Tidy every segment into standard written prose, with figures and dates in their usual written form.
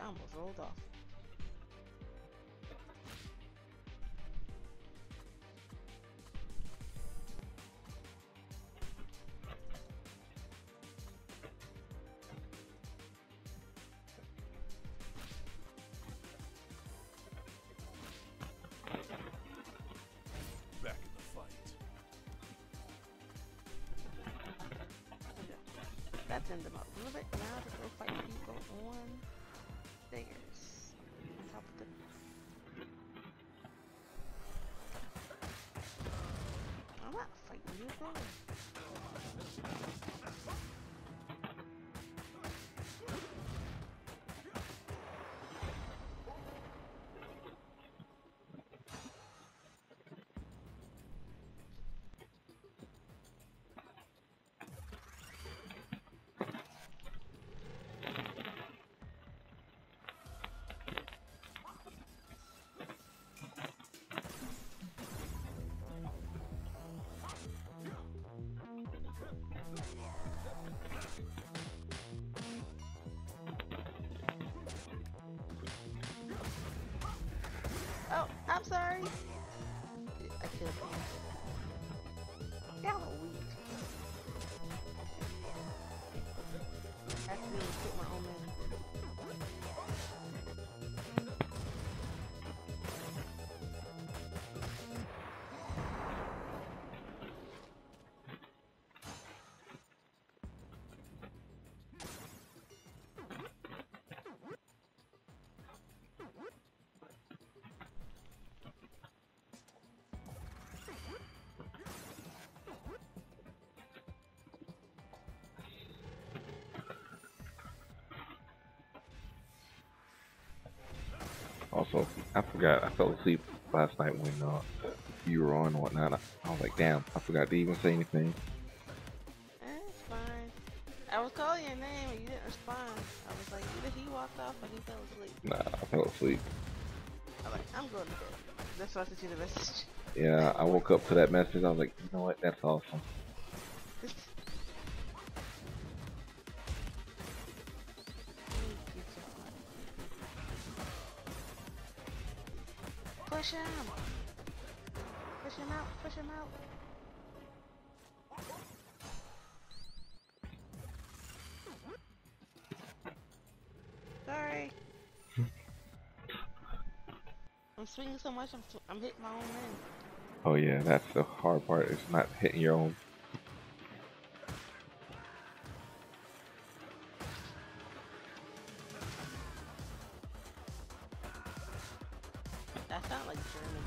almost rolled off. Back in the fight. That sends them up a little bit. Now to go fight people on stairs. Top of the. I'm not fighting you, bro. Oh, I'm sorry. I killed him. Y'all are weak. I accidentally put my own in. Also, I forgot. I fell asleep last night when you were on and whatnot. I was like, damn, I forgot to even say anything. It's fine. I was calling your name and you didn't respond. I was like, either he walked off or he fell asleep. Nah, I fell asleep. I'm like, I'm going to bed. That's why I sent you the message. Yeah, I woke up to that message. I was like, you know what? That's awesome. Push him! Push him out! Push him out! Sorry. I'm swinging so much, I'm hitting my own man. Oh yeah, that's the hard part. It's not hitting your own. That sounds like German.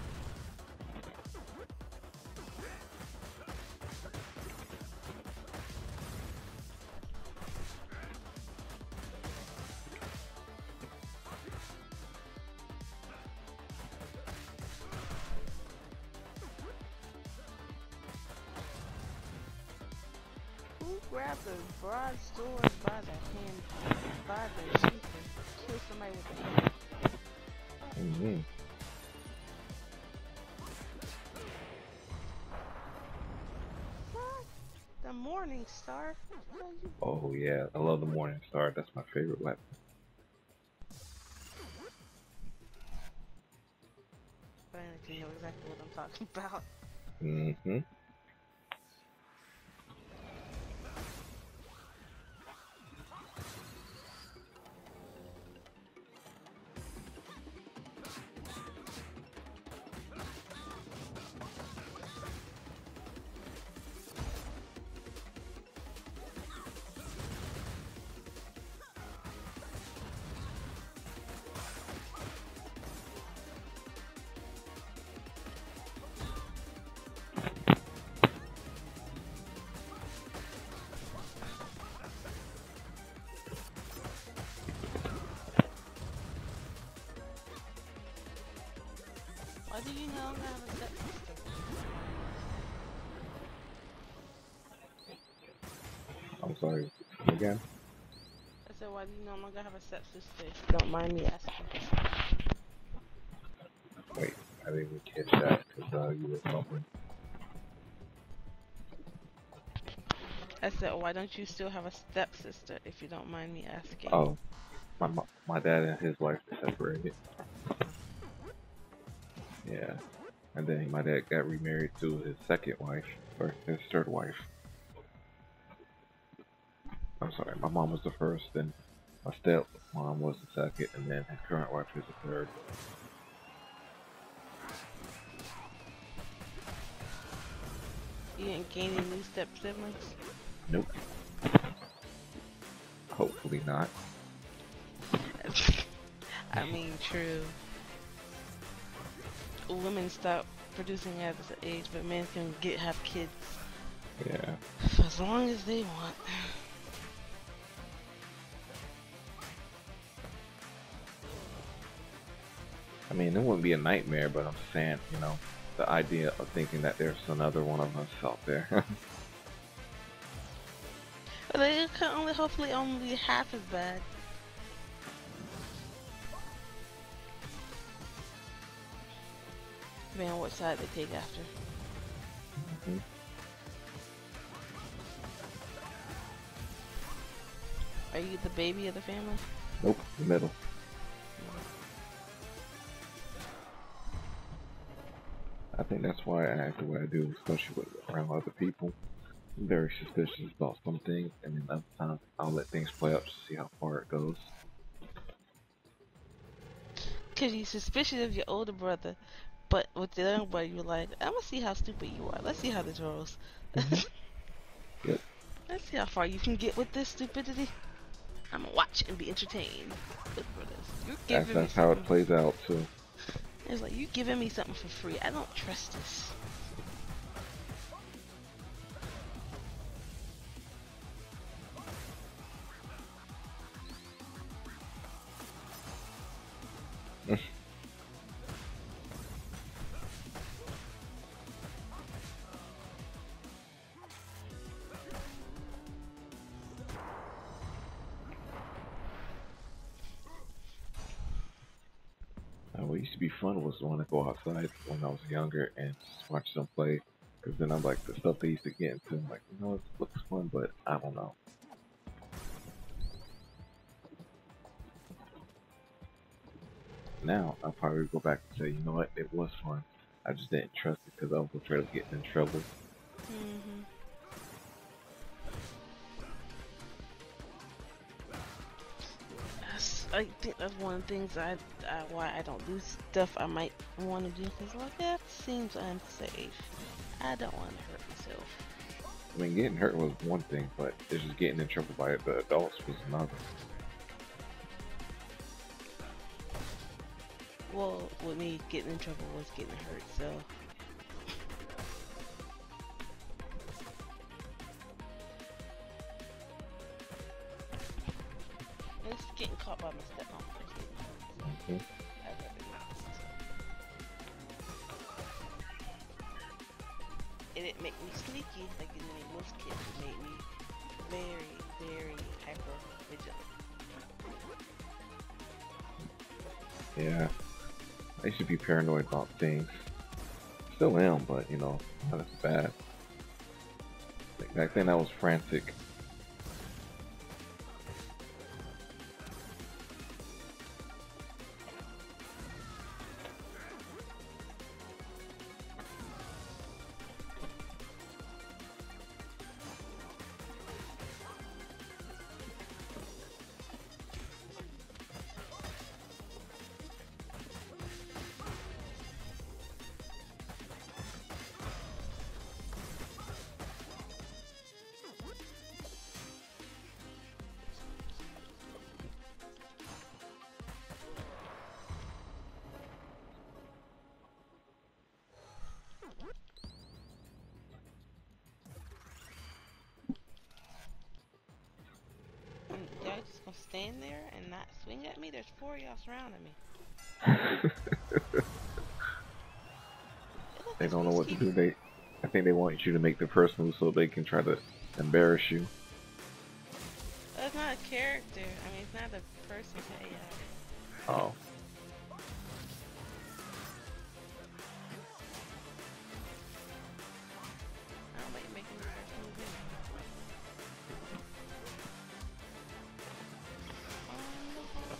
Who grabbed the broadsword by the hand, by the sheath, and killed somebody with the hand? Mm-hmm. What? The Morning Star? Oh yeah, I love the Morning Star. That's my favorite weapon. But you know exactly what I'm talking about. Mm-hmm. Why do you know I'm gonna have a stepsister? I'm sorry. Again? I said, why do you know I'm gonna have a stepsister if you don't mind me asking? Wait, I didn't catch that because you were talking. I said, why don't you still have a stepsister if you don't mind me asking? Oh, my dad and his wife separated. Yeah, and then my dad got remarried to his second wife, or his third wife. I'm sorry, my mom was the first, then my step mom was the second, and then his current wife is the third. You didn't gain any new step siblings? Nope. Hopefully not. I mean, true. Women stop producing at this age, but men can have kids. Yeah. As long as they want. I mean, it wouldn't be a nightmare, but I'm saying, you know, the idea of thinking that there's another one of us out there. But it could hopefully only be half as bad. Depending on what side they take after. Mm-hmm. Are you the baby of the family? Nope, the middle. I think that's why I act the way I do, especially with around other people. I'm very suspicious about some things, and then other times I'll let things play out to see how far it goes. Cause you're suspicious of your older brother, but with the younger brother, you're like, I'm gonna see how stupid you are. Let's see how this rolls. Yep. Let's see how far you can get with this stupidity. I'm gonna watch and be entertained. Look for this. You're giving That's me how something. it plays out too. It's like, you're giving me something for free. I don't trust this. What used to be fun was when I go outside when I was younger and just watch them play. Because then I'm like, the stuff they used to get into, I'm like, you know, it looks fun, but I don't know. Now, I'll probably go back and say, you know what, it was fun. I just didn't trust it because I was afraid of getting in trouble. Mm-hmm. I think that's one of the things why I don't do stuff I might want to do, because like, that seems unsafe. I don't want to hurt myself. I mean, getting hurt was one thing, but it's just getting in trouble by the adults was another. Well, with me, getting in trouble was getting hurt, so. It's getting caught by my stepmom. Okay. It didn't make me sneaky like it made most kids. It made me very, very hyper vigilant. Yeah. I used to be paranoid about things. Still am, but you know, not as bad. Like, back then I was frantic. Y'all just gonna stand there and not swing at me? There's 4 of y'all surrounding me. They don't know what to do. I think they want you to make the first move so they can try to embarrass you. That's not a character. I mean, it's not a person. It's AI. Oh. I don't like making the first move anyway.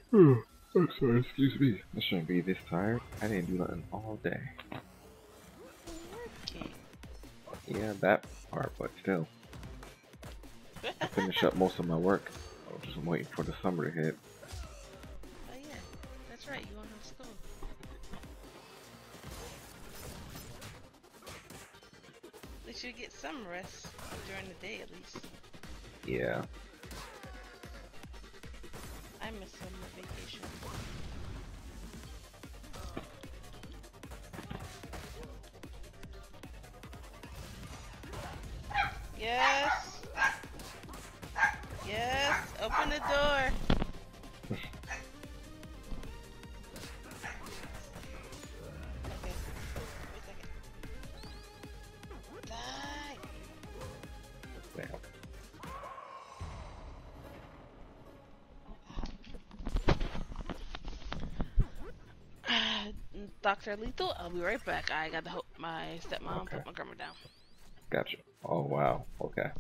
I'm sorry, excuse me. I shouldn't be this tired. I didn't do nothing all day. Working. Yeah, that part, but still. I finished up most of my work. I was just waiting for the summer to hit. Oh yeah, that's right. You won't have school. At least you get some rest during the day, at least. Yeah. I miss summer vacation. Yes. Yes. Open the door. Okay. Wait a second. Die. Damn. Dr. Lethal, I'll be right back. I got to help my stepmom Okay. put my grandma down. Gotcha. Oh, wow. Okay.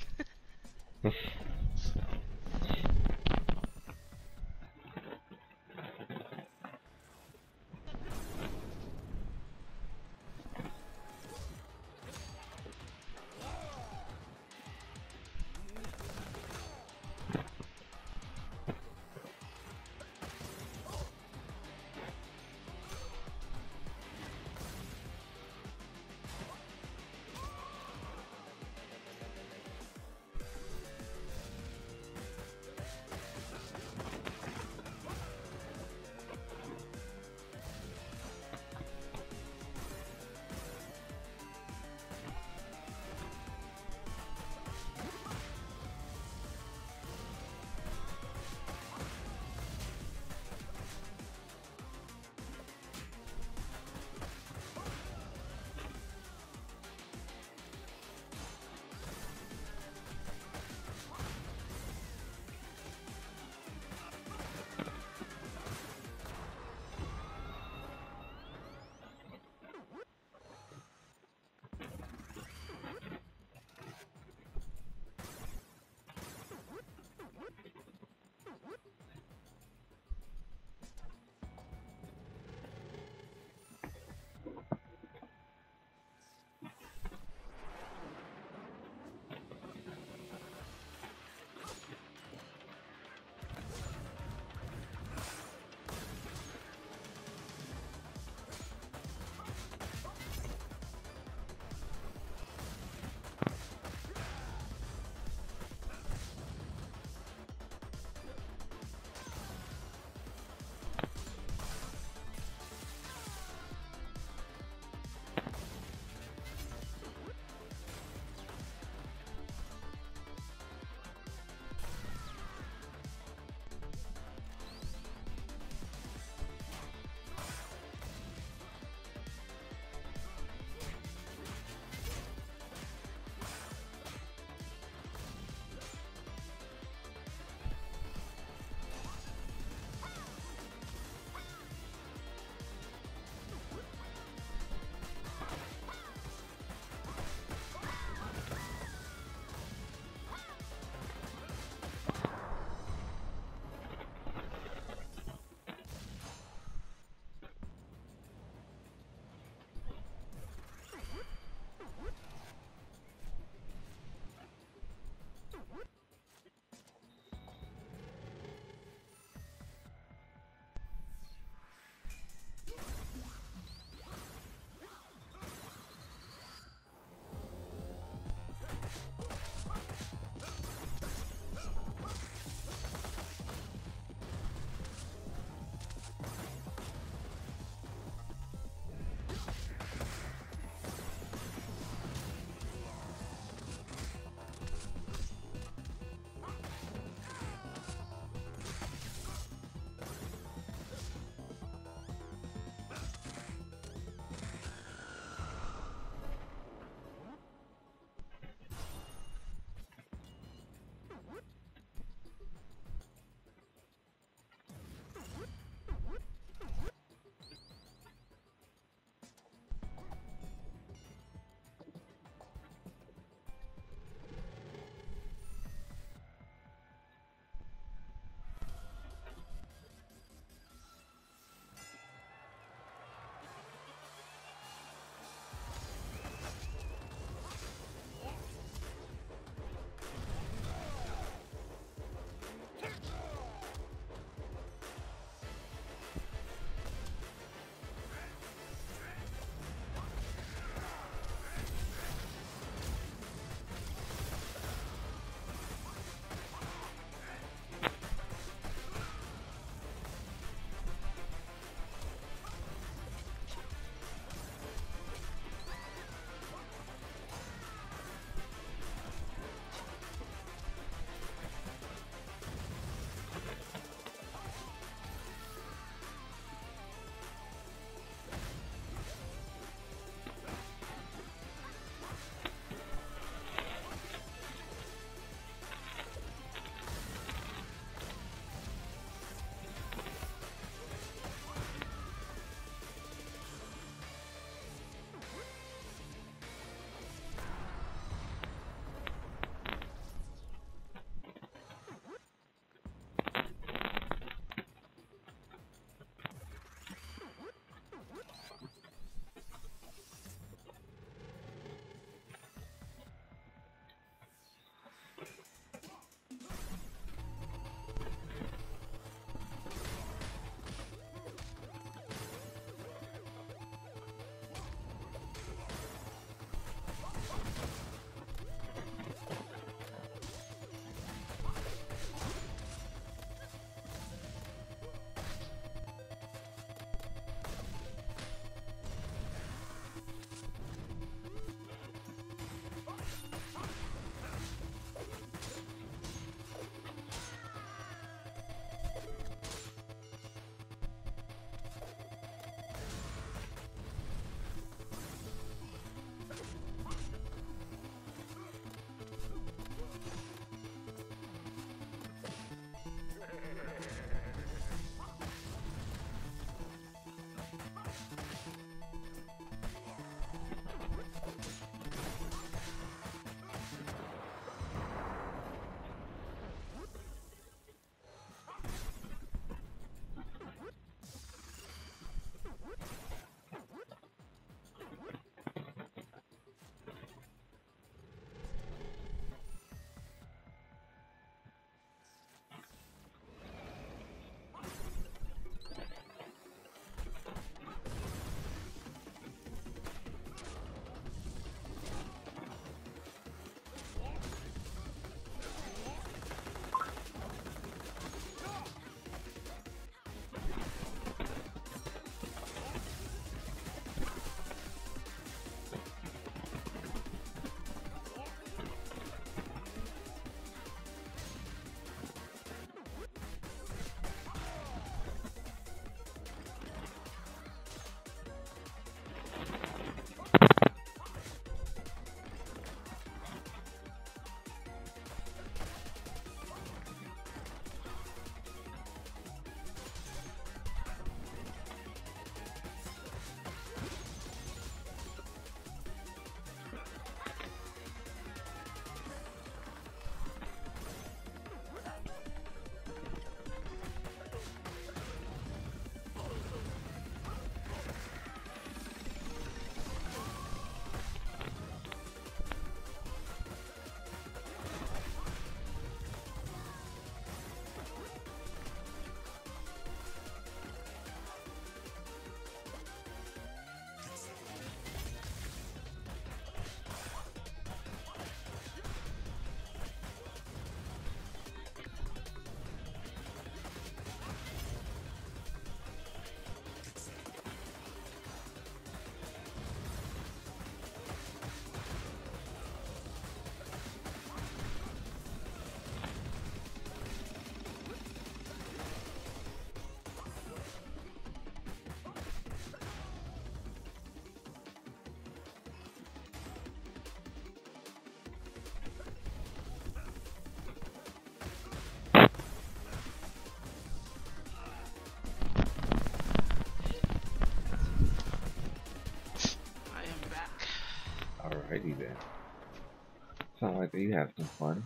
Sound like you had some fun.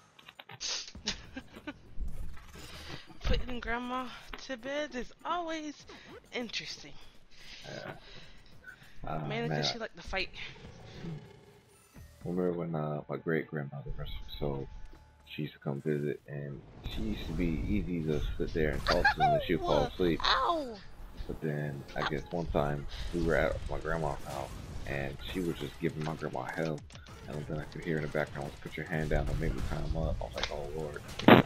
Putting grandma to bed is always interesting. Yeah. Mainly because Man, she liked to fight. I remember when my great grandmother, rest her soul, she used to come visit, and she used to be easy to sit there and talk to, and then she would fall Ow! asleep. Ow! But then I guess one time we were at my grandma's house, and she was just giving my grandma hell. And then I could hear in the background, "Put your hand down and make me climb up." I was like, "Oh Lord."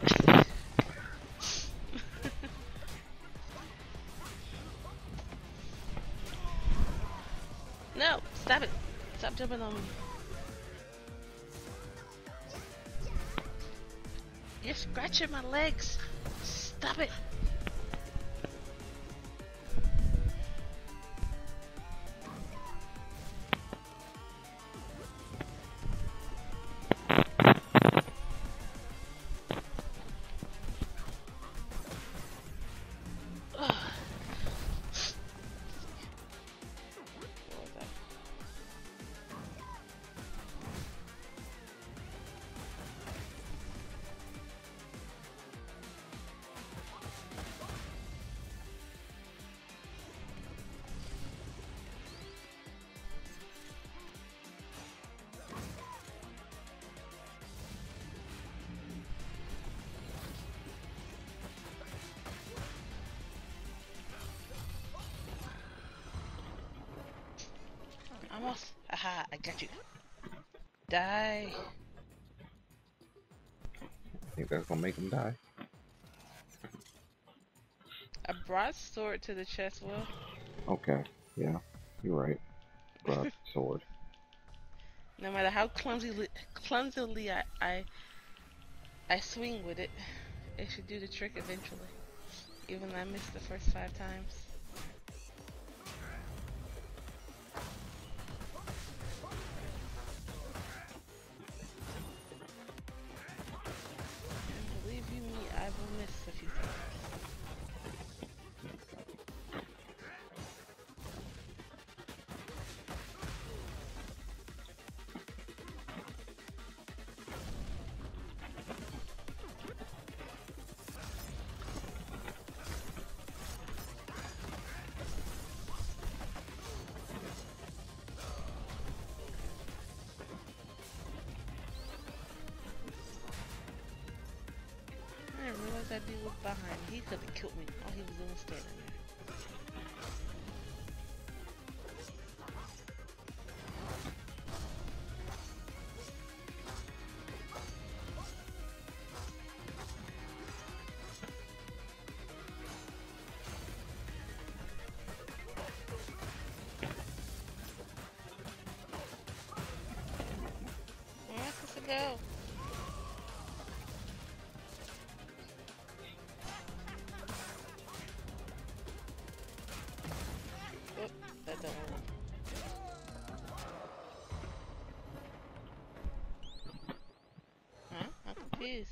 No! Stop it! Stop jumping on me. You're scratching my legs. Stop it! Ugh. What was that? Almost. Aha, I got you. Die. I think that's gonna make him die. A broadsword to the chest, Will. Okay, yeah, you're right. Sword. No matter how clumsily I swing with it, it should do the trick eventually. Even though I missed the first 5 times. And believe you me, I will miss a few times. I didn't realize that dude was behind me. He could have killed me while he was doing standing there. Where am I supposed to go? Oh, that don't work. Huh? I'm confused.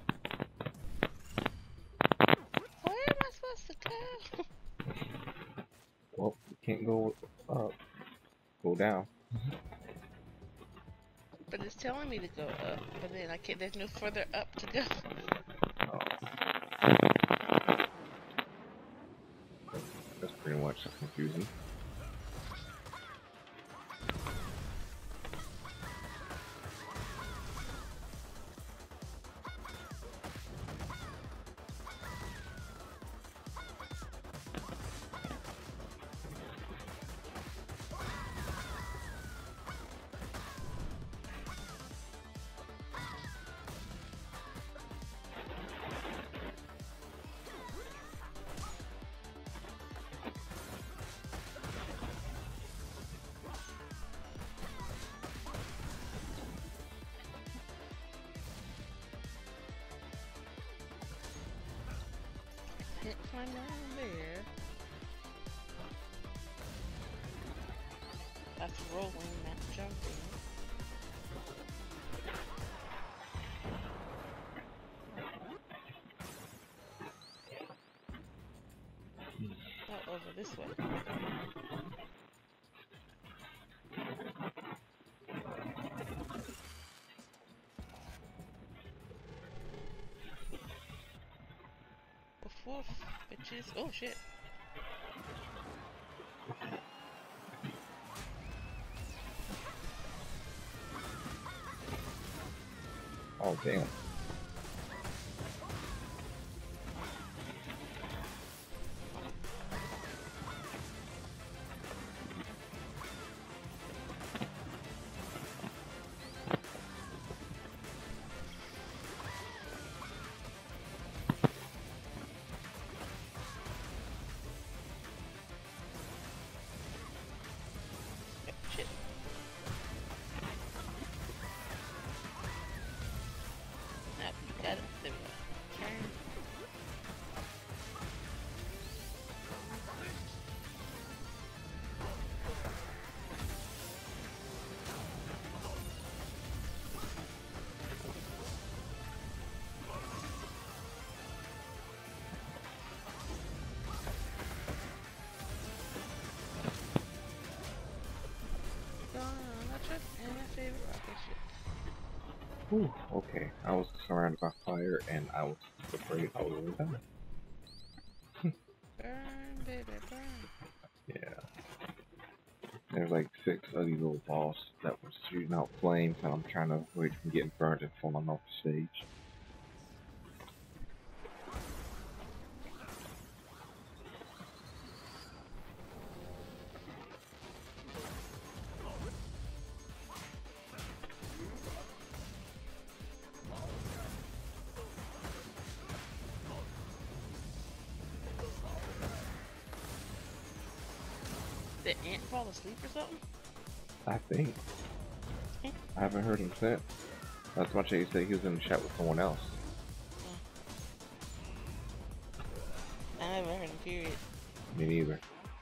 Where am I supposed to go? Well, you can't go up. Go down. But it's telling me to go up, but then I can't. There's no further up to go. Oh, that's pretty much confusing. Can't climb down there. That's rolling, not jumping. Oh, over this way. before, bitches. Oh shit. Oh damn. Shit. Now you got it. There we go. Turn. Going on a trip in my favorite rocket ship. Whew, okay. I was surrounded by fire and I was afraid I was gonna die. Burn, baby, burn. Yeah. There's like 6 of these little balls that were shooting out flames and I'm trying to avoid from getting burned and falling off the stage. Did Ant fall asleep or something? I think. I haven't heard him since. That's much he said he was in the chat with someone else. I never heard him, period. Me neither.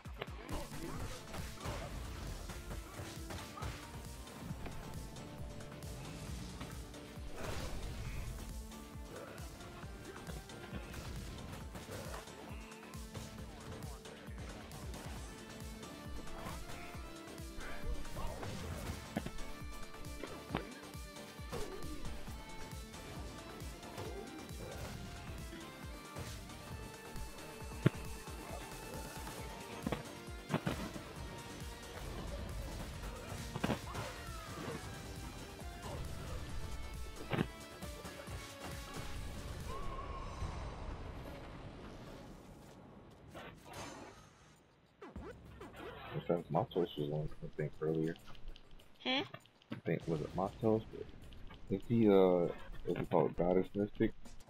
Since Matos was on, I think earlier. Hmm? I think was it Matos? Is he is he called Goddess Mystic?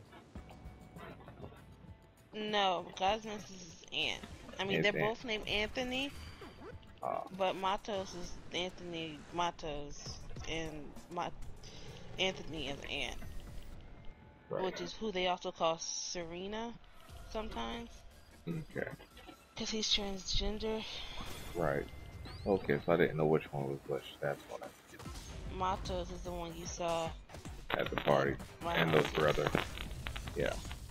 No, Cosmos is Ant. I mean, It's they're both named Anthony, uh, but Matos is Anthony Matos, and Anthony is Ant, right. which is who they also call Serena sometimes, Okay. because he's transgender. Right. Okay, so I didn't know which one was which. That's why. Matos is the one you saw At the party. at my And house. those brother. Yeah.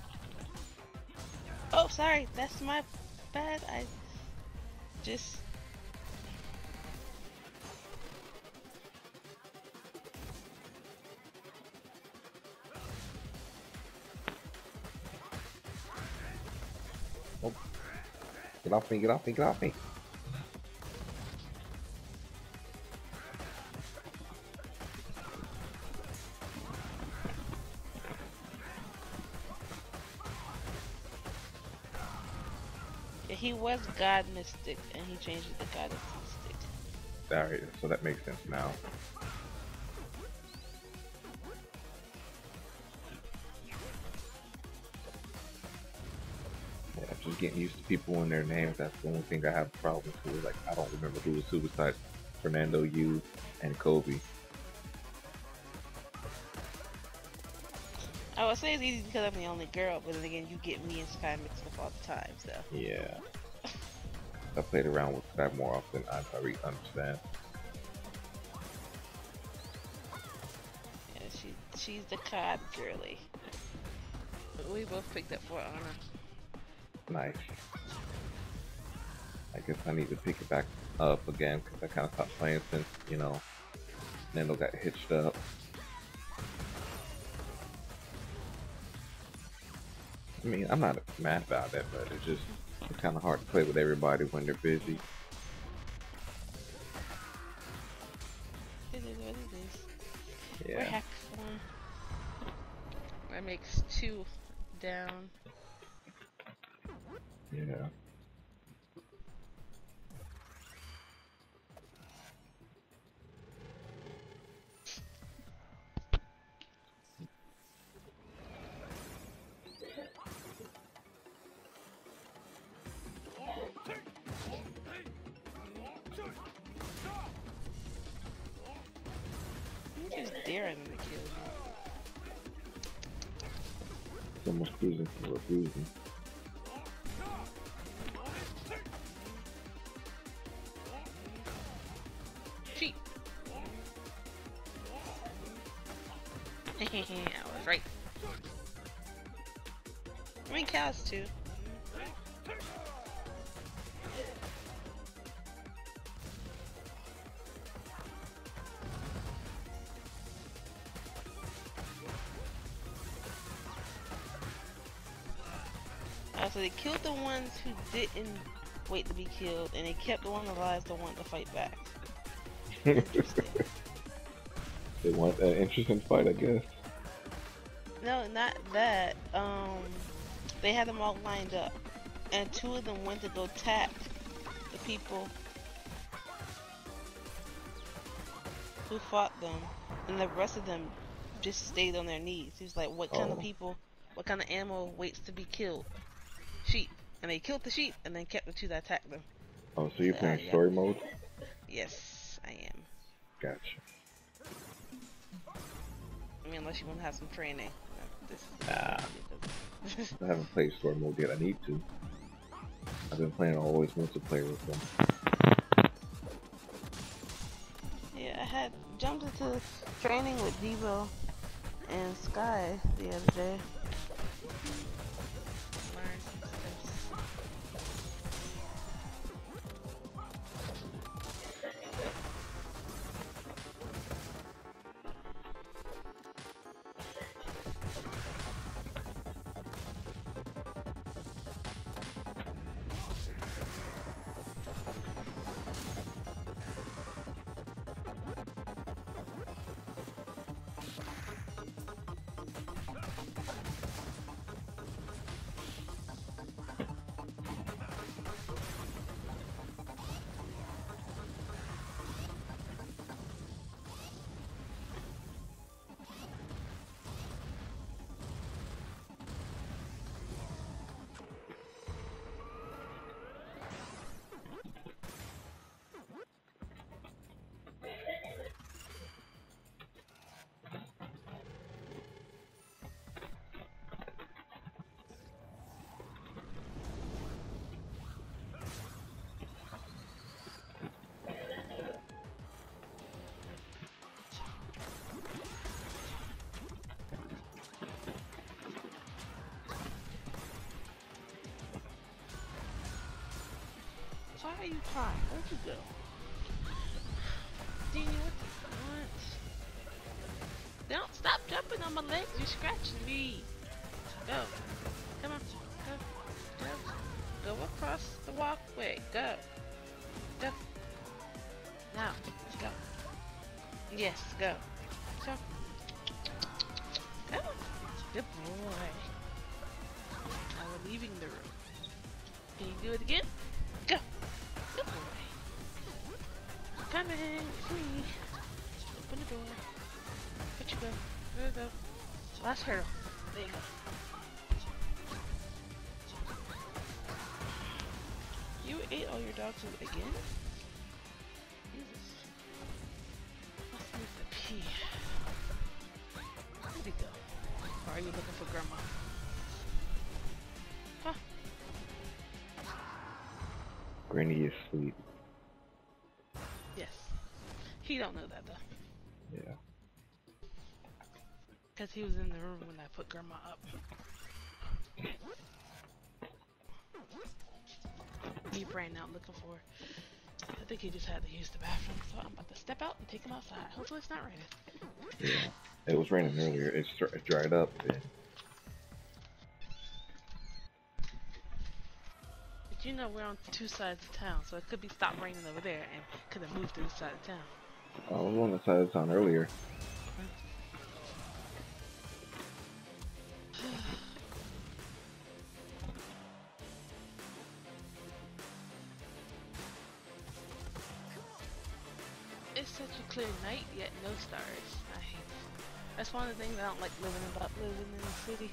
Oh, sorry, that's my bad. I just. Oh. Get off me, get off me, get off me. He was God Mystic, and he changed it to Goddess Mystic. Alright, so that makes sense now. Yeah, just getting used to people and their names, that's the only thing I have problems with. Like, I don't remember who was who besides Fernando, you, and Kobe. I would say it's easy because I'm the only girl, but then again, you get me and Sky mixed up all the time, so. Yeah. I played around with that more often, I probably understand. Yeah, she's the COD girly. But we both picked up For Honor. Nice. I guess I need to pick it back up again because I kind of stopped playing since, you know, Nando got hitched up. I mean, I'm not mad about that, but it's kind of hard to play with everybody when they're busy. It is what it is. We're Yeah. hacked one. That makes 2 down. Yeah. I'm just daring to kill you. Someone's cruising for a reason. Cheat. I was right. I mean, cows too. So they killed the ones who didn't wait to be killed, and they kept the ones alive that wanted to fight back. Interesting. They want an interesting fight, I guess. No, not that. They had them all lined up, and 2 of them went to go tap the people who fought them, and the rest of them just stayed on their knees. He was like, "What kind of people? What kind of animal waits to be killed? Sheep." And they killed the sheep, and then kept the 2 that attacked them. Oh, so you're playing story mode? Yes, I am. Gotcha. I mean, unless you want to have some training. Nah. I haven't played story mode yet. I need to. I've been playing always multiplayer with them. Yeah, I had jumped into training with Devo and Sky the other day. Learn some stuff. Why are you crying? Where'd you go? Dini, what the want? Don't stop jumping on my legs. You're scratching me. Go. Come on. Go. Go. Go across the walkway. Go. Go. Now. Let's go. Yes, go. Go. Come on. Good boy. Now we're leaving the room. Can you do it again? Go. Good boy. Coming. Free. Open the door. Where'd you go? There you go. Last hurdle. There you go. You ate all your dog food again? Jesus. Must need to pee. Where'd he go? Or are you looking for grandma? Huh? Granny is sweet. Yes. He don't know that though. Yeah. Because he was in the room when I put grandma up. He ran out looking for her. I think he just had to use the bathroom, so I'm about to step out and take him outside. Hopefully it's not raining. Yeah. It was raining earlier. It dried up. And you know we're on two sides of town, so it could be stopped raining over there and could have moved to this side of town. I was on the side of town earlier. It's such a clear night, yet no stars. I hate it. That's one of the things I don't like about living in the city.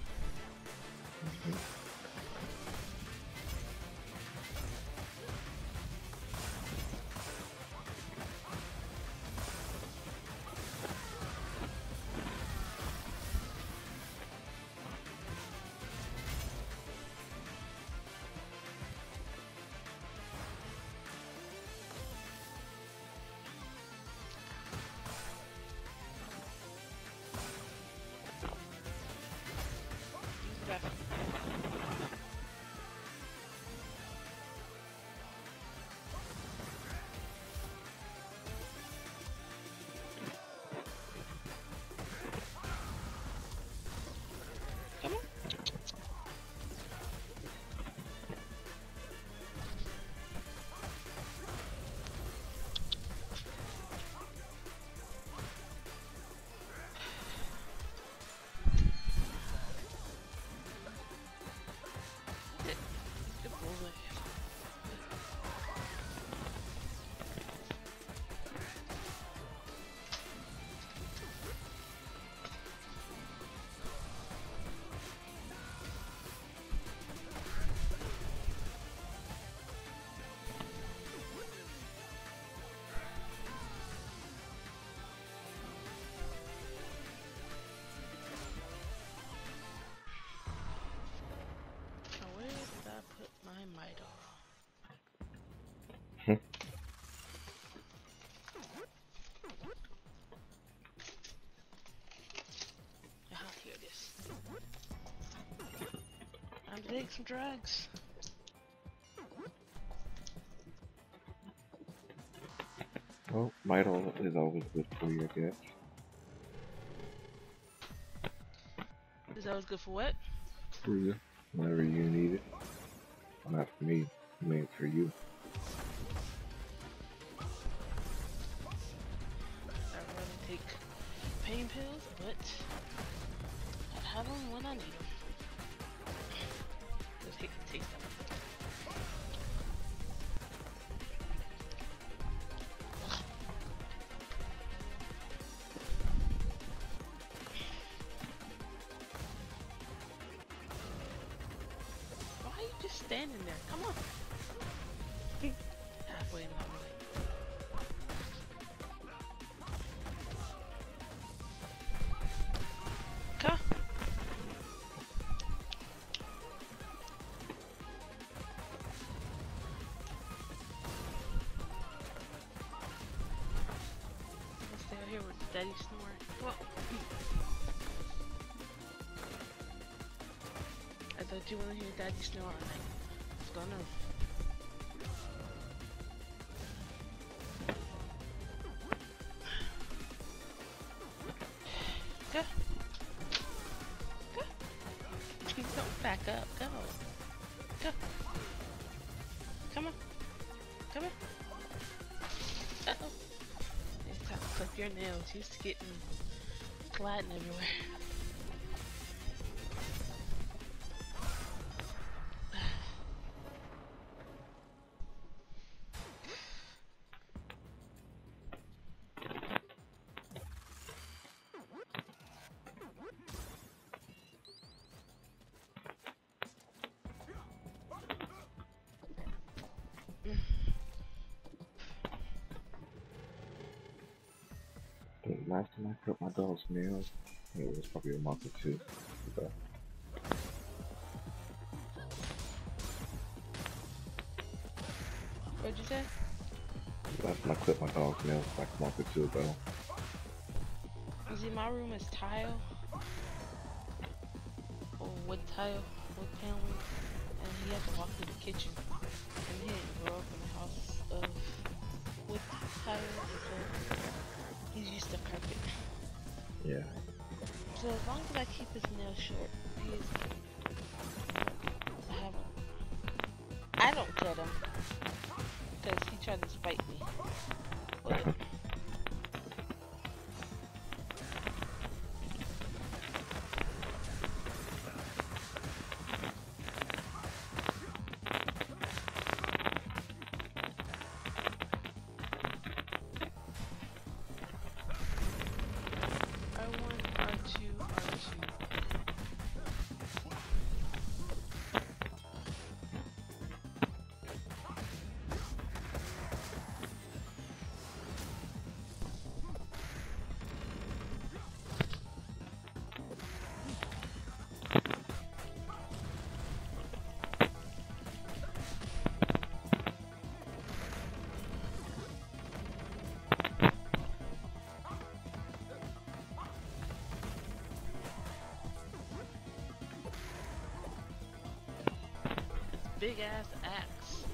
Come on. Good boy. Now where did I put my Midol? Ah, here it is. I'm taking some drugs. Well, Midol is always good for you, I guess. Is that was good for what? For you, whenever you need it. Not for me, I mean for you. I rather take pain pills, but I have them when I need them. Just hate the taste of them. Why are you just standing there? Come on. Halfway in the way. Come. Let's stay out here with Daddy Snore. Come on. I thought you want to hear Daddy snore all night. What's going on? Go. Go. Don't back up. Go. Go. Come on. Come on. Uh-oh. It's time to clip your nails. You're just getting gliding everywhere. The last time I cut my dog's nails, it was probably a month or two ago. What'd you say? Last time I clipped my dog's nails like a month or two ago. You see, my room is tile, or wood tile, wood paneling, and he has to walk through the kitchen. And he didn't grow up in a house of wood tile, so he's used to carpet. Yeah. So as long as I keep his nails short, he is. I haven't I don't cut him because he tried to spite me. But R1, R2, R2. Big ass axe.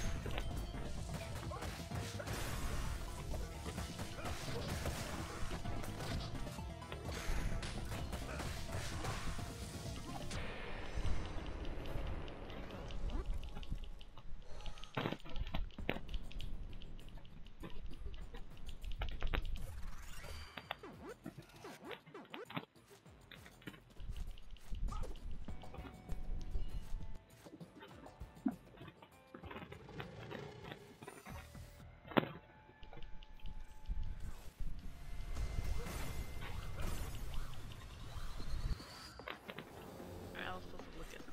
I was supposed to look at.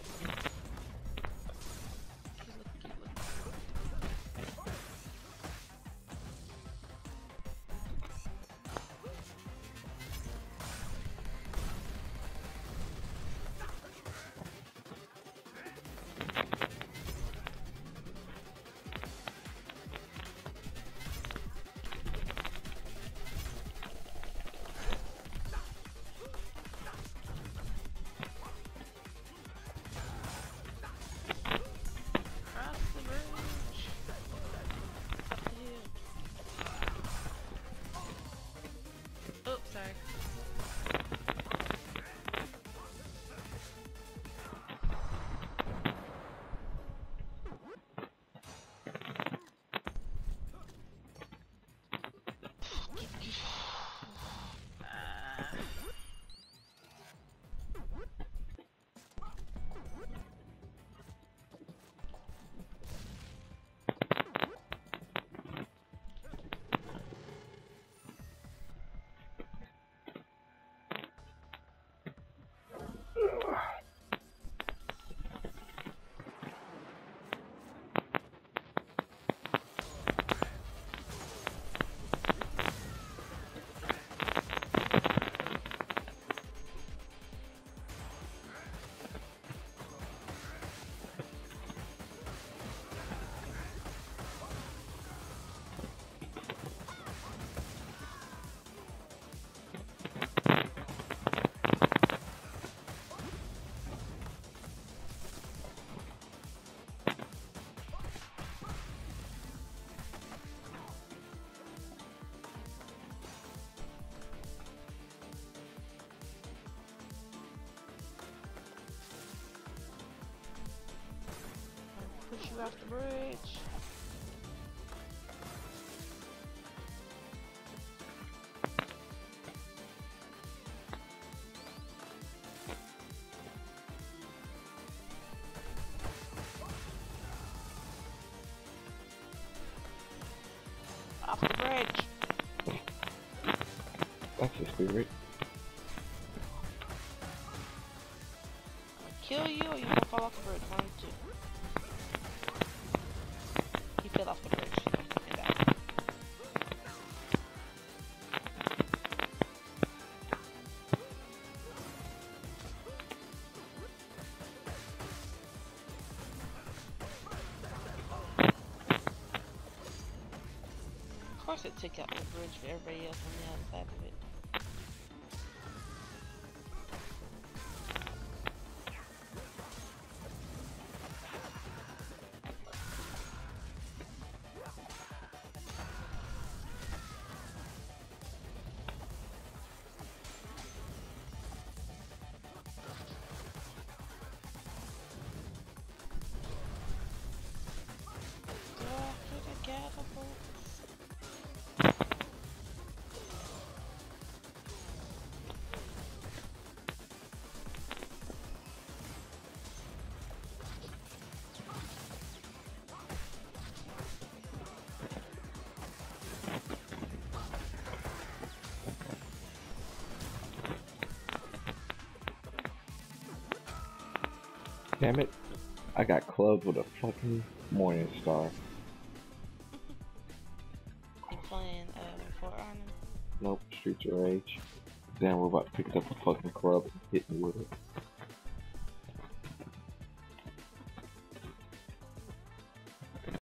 Keep looking. Cross the bridge. Up the hill. Oh, sorry. Ah. Push you off the bridge. Off the bridge. That's the spirit. Kill you or you gonna fall off the bridge. One or two. He fell off the bridge. And died. Of course it took out the bridge for everybody else on the other side of it. Damn it. I got clubbed with a fucking Morning Star. You playing For Honor? Nope, Streets of Rage. Damn, we're about to pick up a fucking club and hit me with it.